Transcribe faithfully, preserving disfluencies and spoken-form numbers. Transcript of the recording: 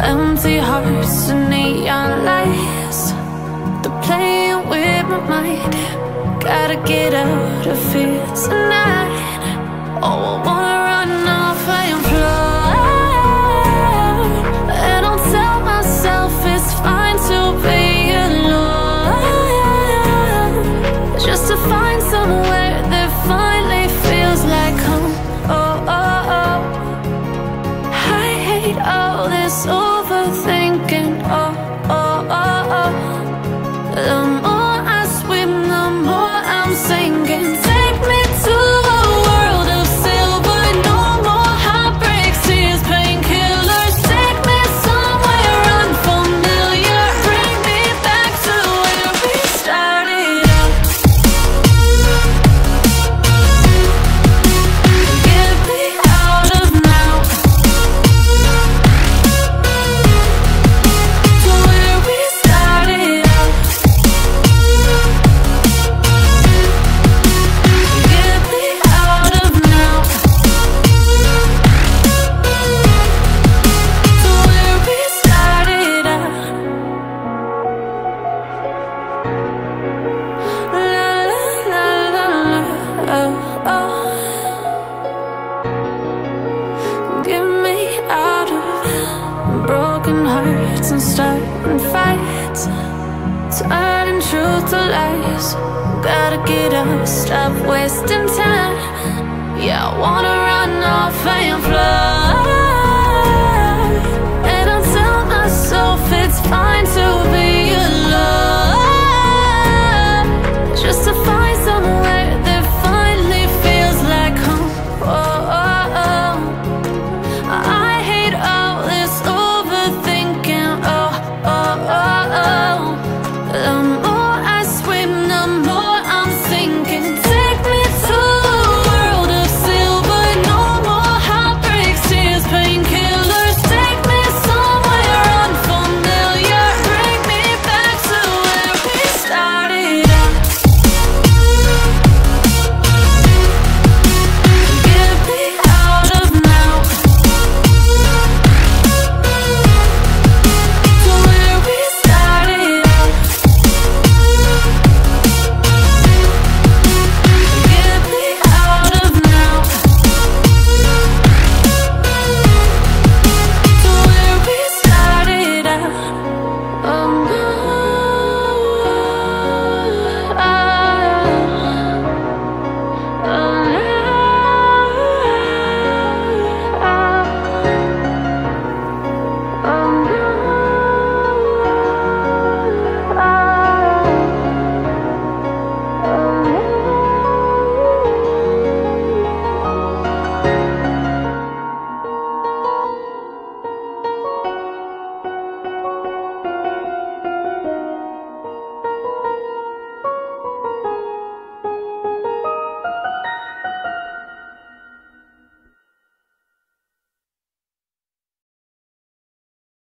Empty hearts and neon lights, they're playing with my mind. Gotta get out of here tonight. Oh, I wanna run off and fly, and I'll tell myself it's fine to be alone, just to find somewhere that finally feels like home. Oh, oh, oh. I hate all this overthinking. Oh, oh, oh, oh. The more I swim, the more I'm sinking. Take me to a world of silver, no more heartbreaks, tears, painkillers. Take me somewhere unfamiliar, bring me back to where we started out. Get me out of now, to where we started out. Get me out of now, to where we started out. La la la la la, oh, oh. Get me out of broken hearts and starting fights, turning truth to lies. Gotta get up, stop wasting time. Yeah, I wanna run off and fly, and I'll tell myself it's fine to be